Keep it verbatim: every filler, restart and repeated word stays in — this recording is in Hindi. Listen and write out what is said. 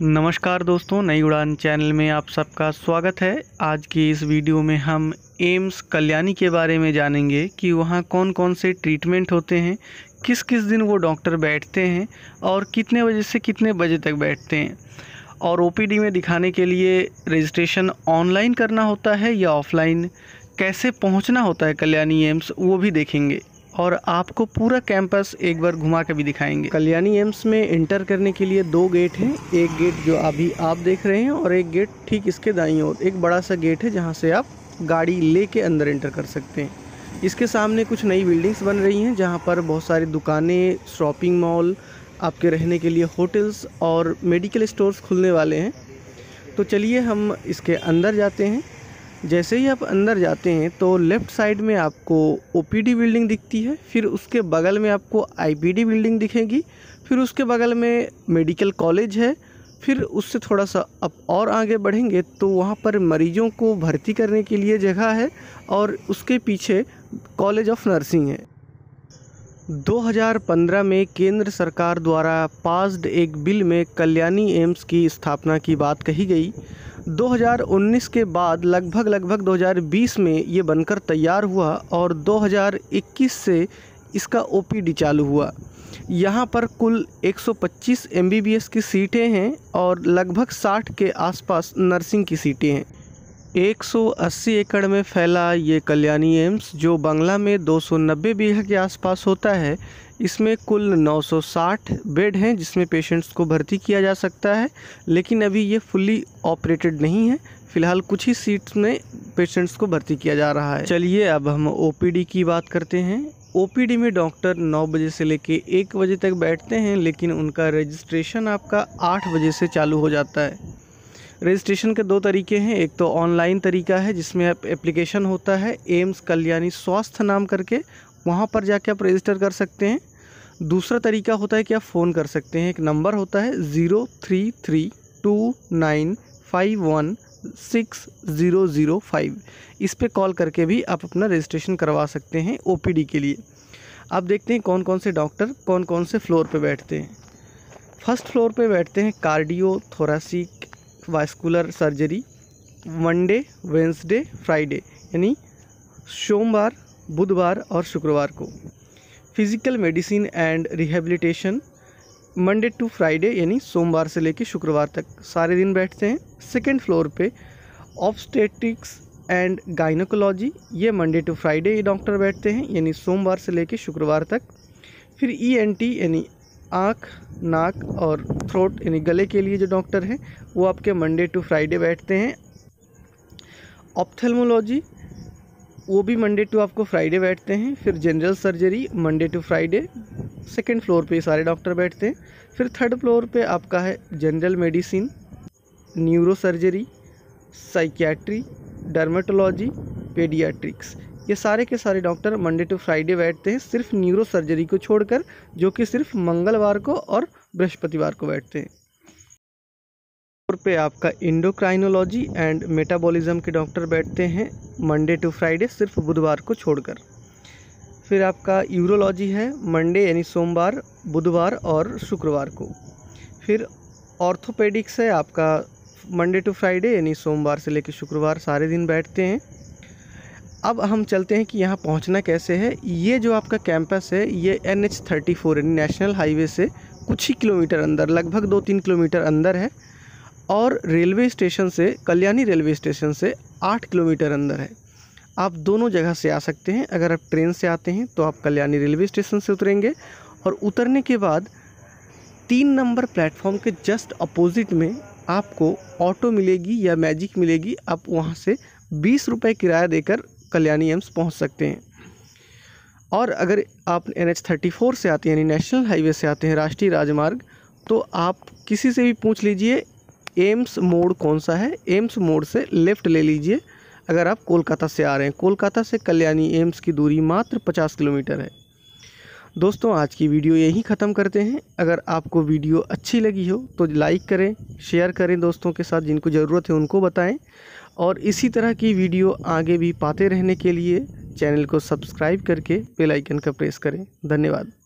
नमस्कार दोस्तों, नई उड़ान चैनल में आप सबका स्वागत है। आज की इस वीडियो में हम एम्स कल्याणी के बारे में जानेंगे कि वहाँ कौन कौन से ट्रीटमेंट होते हैं, किस किस दिन वो डॉक्टर बैठते हैं और कितने बजे से कितने बजे तक बैठते हैं। और ओपीडी में दिखाने के लिए रजिस्ट्रेशन ऑनलाइन करना होता है या ऑफलाइन, कैसे पहुँचना होता है कल्याणी एम्स, वो भी देखेंगे और आपको पूरा कैंपस एक बार घुमा के भी दिखाएंगे। कल्याणी एम्स में इंटर करने के लिए दो गेट हैं। एक गेट जो अभी आप देख रहे हैं और एक गेट ठीक इसके दाईं ओर एक बड़ा सा गेट है जहां से आप गाड़ी लेके अंदर इंटर कर सकते हैं। इसके सामने कुछ नई बिल्डिंग्स बन रही हैं जहां पर बहुत सारी दुकानें, शॉपिंग मॉल, आपके रहने के लिए होटल्स और मेडिकल स्टोर्स खुलने वाले हैं। तो चलिए हम इसके अंदर जाते हैं। जैसे ही आप अंदर जाते हैं तो लेफ़्ट साइड में आपको ओपीडी बिल्डिंग दिखती है, फिर उसके बगल में आपको आईपीडी बिल्डिंग दिखेगी, फिर उसके बगल में मेडिकल कॉलेज है, फिर उससे थोड़ा सा आप और आगे बढ़ेंगे तो वहाँ पर मरीजों को भर्ती करने के लिए जगह है और उसके पीछे कॉलेज ऑफ नर्सिंग है। दो हज़ार पंद्रह में केंद्र सरकार द्वारा पास्ड एक बिल में कल्याणी एम्स की स्थापना की बात कही गई। दो हज़ार उन्नीस के बाद लगभग लगभग दो हज़ार बीस में ये बनकर तैयार हुआ और दो हज़ार इक्कीस से इसका ओपीडी चालू हुआ। यहाँ पर कुल एक सौ पच्चीस एमबीबीएस की सीटें हैं और लगभग साठ के आसपास नर्सिंग की सीटें हैं। एक सौ अस्सी एकड़ में फैला ये कल्याणी एम्स, जो बंगला में दो सौ नब्बे बीघा के आसपास होता है, इसमें कुल नौ सौ साठ बेड हैं जिसमें पेशेंट्स को भर्ती किया जा सकता है, लेकिन अभी ये फुल्ली ऑपरेटेड नहीं है। फ़िलहाल कुछ ही सीट्स में पेशेंट्स को भर्ती किया जा रहा है। चलिए अब हम ओपीडी की बात करते हैं। ओपीडी में डॉक्टर नौ बजे से लेके एक बजे तक बैठते हैं, लेकिन उनका रजिस्ट्रेशन आपका आठ बजे से चालू हो जाता है। रजिस्ट्रेशन के दो तरीके हैं। एक तो ऑनलाइन तरीका है जिसमें आप एप्लीकेशन होता है एम्स कल्याणी स्वास्थ्य नाम करके, वहाँ पर जाके आप रजिस्टर कर सकते हैं। दूसरा तरीका होता है कि आप फ़ोन कर सकते हैं। एक नंबर होता है zero three three two nine five one six zero zero five. इस पे कॉल करके भी आप अपना रजिस्ट्रेशन करवा सकते हैं ओपीडी के लिए। अब देखते हैं कौन कौन से डॉक्टर कौन कौन से फ्लोर पे बैठते हैं। फर्स्ट फ्लोर पे बैठते हैं cardio, thoracic, vascular surgery, Monday, Wednesday, Friday यानी सोमवार, बुधवार और शुक्रवार को। Physical medicine and rehabilitation Monday to Friday यानी सोमवार से लेकर शुक्रवार तक सारे दिन बैठते हैं। सेकेंड फ्लोर पे ऑब्स्टेट्रिक्स एंड गाइनोकोलॉजी, ये मंडे टू फ्राइडे ये डॉक्टर बैठते हैं यानी सोमवार से लेकर शुक्रवार तक। फिर ईएनटी यानी आँख, नाक और थ्रोट यानी गले के लिए जो डॉक्टर हैं वो आपके मंडे टू फ्राइडे बैठते हैं। ऑप्थेल्मोलॉजी वो भी मंडे टू आपको फ्राइडे बैठते हैं। फिर general surgery Monday to Friday, second floor पे सारे डॉक्टर बैठते हैं। फिर थर्ड फ्लोर पे आपका है general medicine, neuro surgery, psychiatry, dermatology, paediatrics, ये सारे के सारे डॉक्टर मंडे टू फ्राइडे बैठते हैं, सिर्फ न्यूरो सर्जरी को छोड़कर, जो कि सिर्फ मंगलवार को और बृहस्पतिवार को बैठते हैं। फ्लोर पे आपका इंडोक्राइनोलॉजी एंड मेटाबॉलिज्म के डॉक्टर बैठते हैं मंडे टू फ्राइडे, सिर्फ बुधवार को छोड़कर। फिर आपका यूरोलॉजी है मंडे यानी सोमवार, बुधवार और शुक्रवार को। फिर ऑर्थोपेडिक्स है आपका मंडे टू फ्राइडे यानी सोमवार से लेकर शुक्रवार सारे दिन बैठते हैं। अब हम चलते हैं कि यहाँ पहुँचना कैसे है। ये जो आपका कैंपस है ये एन एच थर्टी फोर यानी नेशनल हाईवे से कुछ ही किलोमीटर अंदर, लगभग दो तीन किलोमीटर अंदर है और रेलवे स्टेशन से, कल्याणी रेलवे स्टेशन से आठ किलोमीटर अंदर है। आप दोनों जगह से आ सकते हैं। अगर आप ट्रेन से आते हैं तो आप कल्याणी रेलवे स्टेशन से उतरेंगे और उतरने के बाद तीन नंबर प्लेटफॉर्म के जस्ट अपोजिट में आपको ऑटो मिलेगी या मैजिक मिलेगी। आप वहाँ से बीस रुपये किराया देकर कल्याणी एम्स पहुँच सकते हैं। और अगर आप एन एच थर्टी फोर से आते हैं यानी नेशनल हाईवे से आते हैं, राष्ट्रीय राजमार्ग, तो आप किसी से भी पूछ लीजिए एम्स मोड़ कौन सा है। एम्स मोड़ से लेफ़्ट ले लीजिए अगर आप कोलकाता से आ रहे हैं। कोलकाता से कल्याणी एम्स की दूरी मात्र पचास किलोमीटर है। दोस्तों आज की वीडियो यहीं ख़त्म करते हैं। अगर आपको वीडियो अच्छी लगी हो तो लाइक करें, शेयर करें दोस्तों के साथ, जिनको ज़रूरत है उनको बताएं। और इसी तरह की वीडियो आगे भी पाते रहने के लिए चैनल को सब्सक्राइब करके बेल आइकन का प्रेस करें। धन्यवाद।